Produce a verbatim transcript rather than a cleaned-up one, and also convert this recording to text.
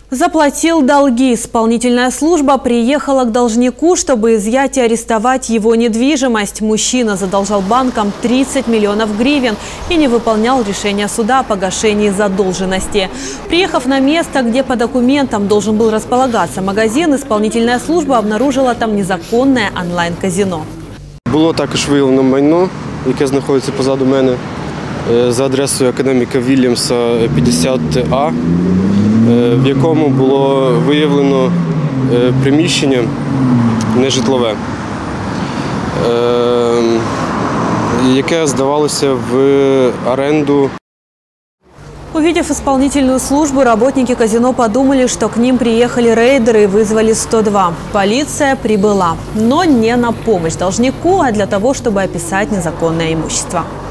Заплатил долги. Исполнительная служба приехала к должнику, чтобы изъять и арестовать его недвижимость. Мужчина задолжал банкам тридцать миллионов гривен и не выполнял решение суда о погашении задолженности. Приехав на место, где по документам должен был располагаться магазин, исполнительная служба обнаружила там незаконное онлайн-казино. Було також виявлено майно, яке знаходиться позаду мене, за адресою академіка Вільямса п'ятдесят А, в якому було виявлено приміщення нежитлове, яке здавалося в оренду. Увидев исполнительную службу, работники казино подумали, что к ним приехали рейдеры и вызвали сто два. Полиция прибыла, но не на помощь должнику, а для того, чтобы описать незаконное имущество.